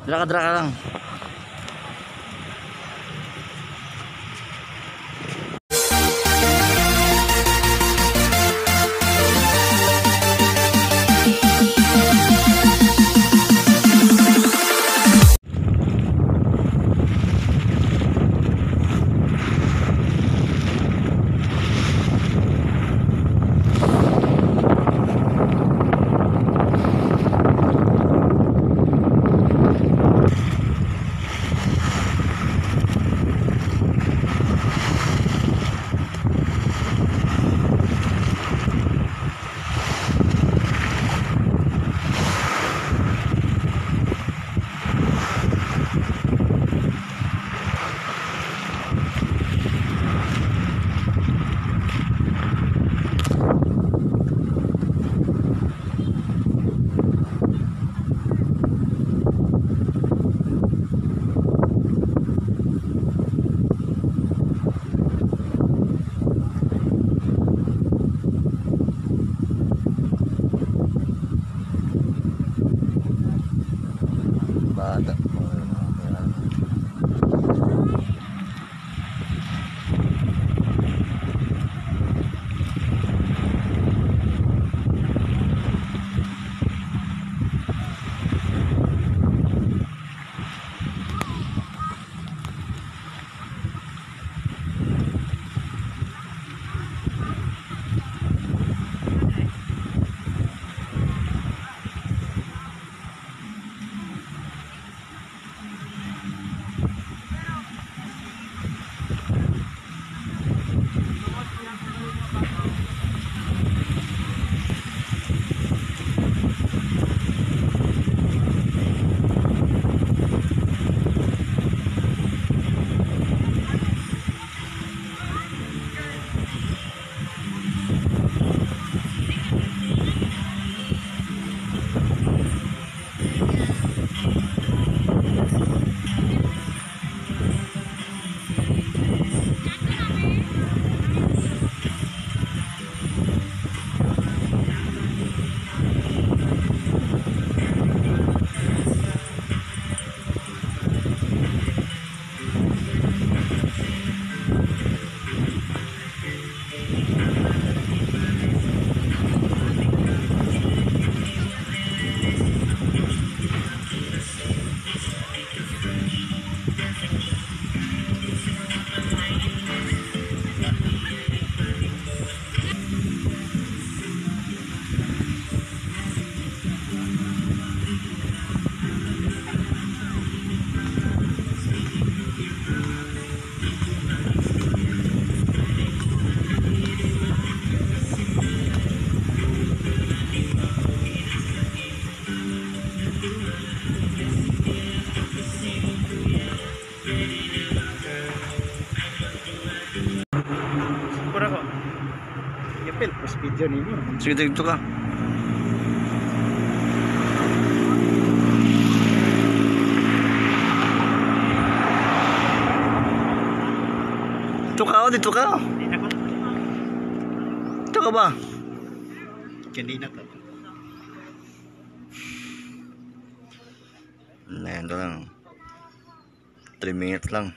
Draka lang. Bata. Pas video ninyo. Sige, dito ka. Dito ka, dito ka. Dito ka ba? Kanina ka. Nah, ito lang. 3 minutes lang.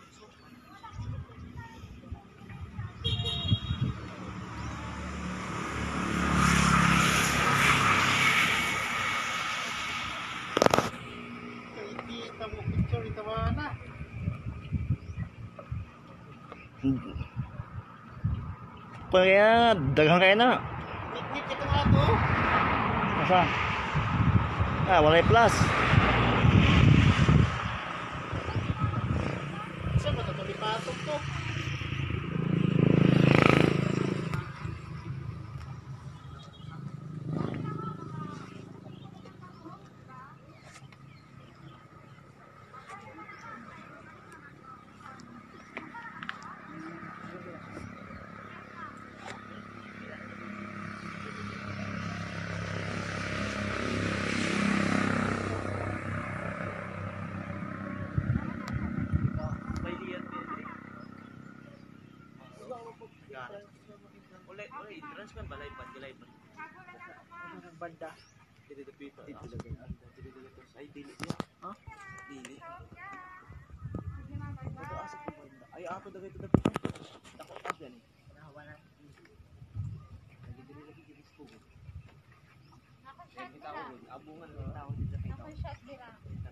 Kaya daghang kaya na. Niknik ito nga to. Asa? Walay plus. Saan ba ito? Lipatong to. Ulit, transfer balay pan, galay pan. Banda. Dito dito. Ay dili. Ha? Dili. Ito asa ko banda. Ay ako dagay to dapat. Dako pa yan. Wala. Lagi diri ko. Ay kita ko abungan ng tao dito sa kita. Ako shot dira.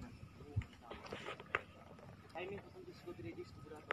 Timing ko kung disco diri disco brato.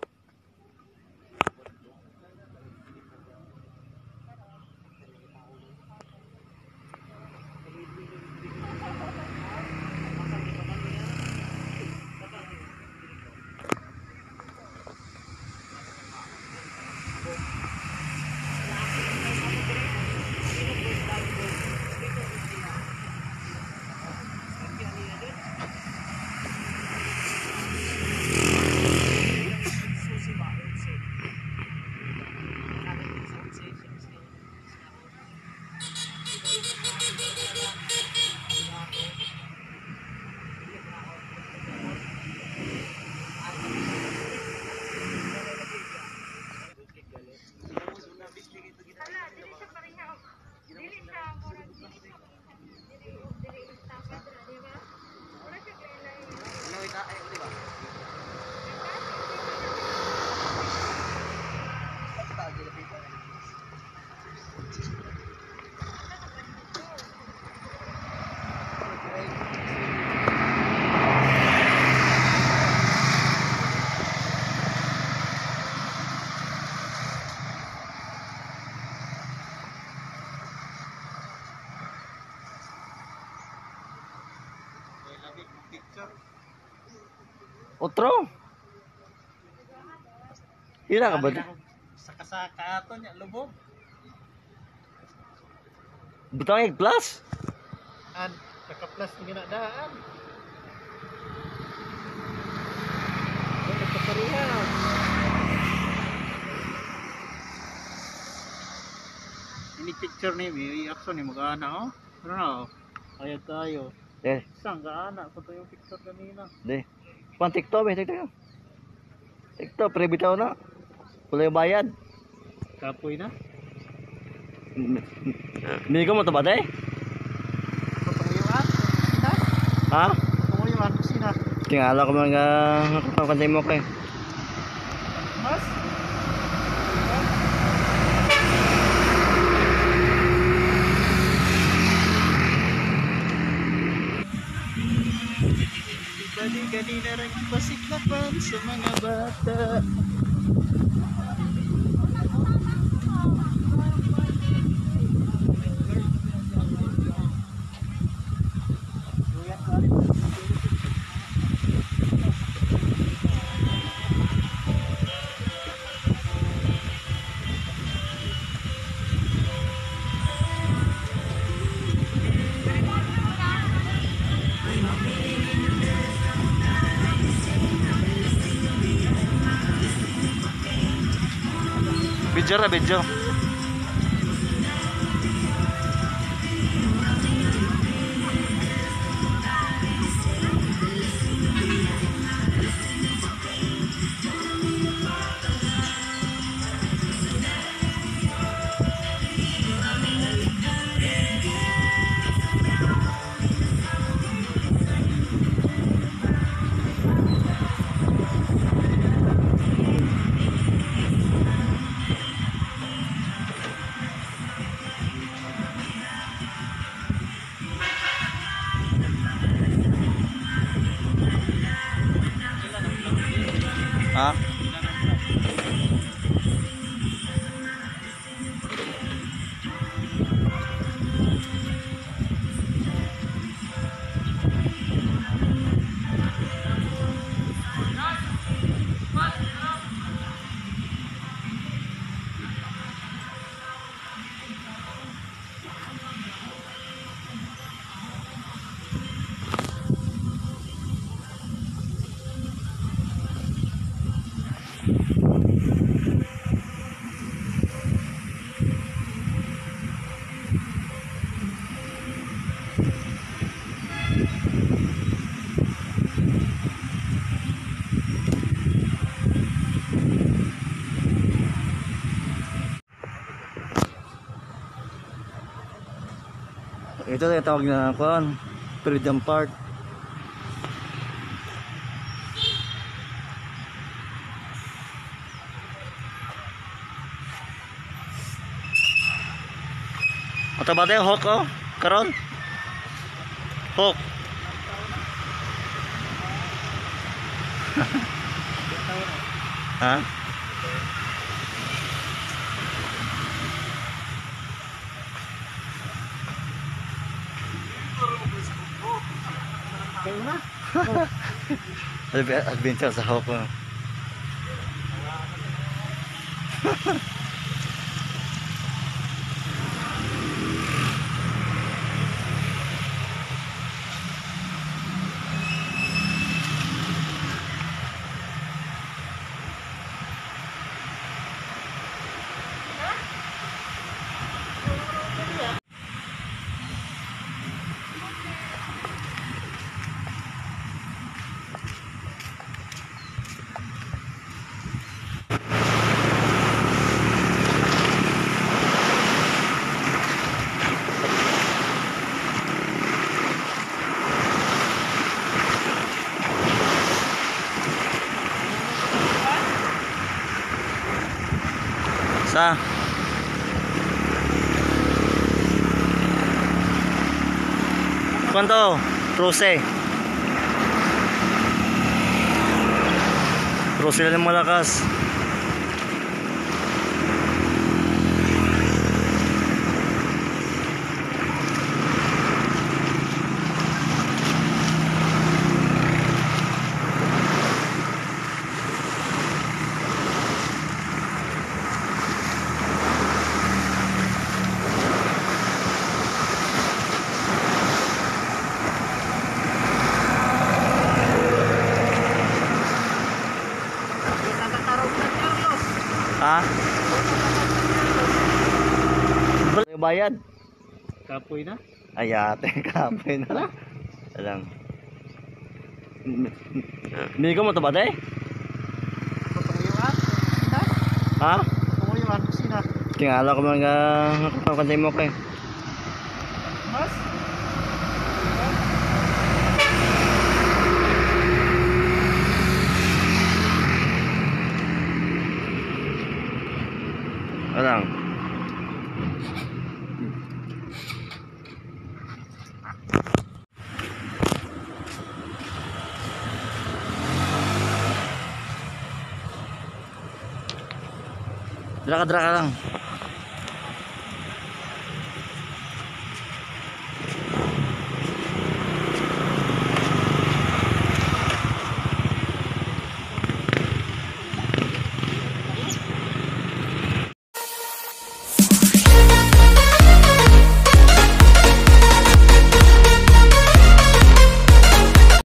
Otro. Hila ka ba? Saka-saka ato niya lubog. Butang egg plus. An kaka-plus ni ginadaan. Ay nagpaparihan. Ini picture ni may reaction ni mag-ana oh. Ano na oh. Ayag tayo. Saan ka-ana ko to yung picture kanina. De. Pan TikTok eh, TikTok. TikTok pre bitaw na. Wala yung bayad. Kapoy na. Migo mo to ba de? Patunguyuan. Sina? Ha? Patunguyuan ko sina. Tingala ko mga nakapagkantay mo kay. Mas? Gani na rin pasiklapan sa mga bata. Video ra video. Ha? Ito yung tawag na kuan, Freedom Park. Mataba tayo, hawk oh. Karon. Hawk. Ha? Kayo na. Adventure sa hawk oh. Sa Kuanto? Truse. Truse na lang malakas. Ha? Bayad. Kapoy na. Ay ate, kapoy na. Alang. Hindi ko mataba eh. Patunguyuan. Ha? Patunguyuan. Kusina. Tingala ko mga kantay mo kay. Mas? Alang. Draka lang.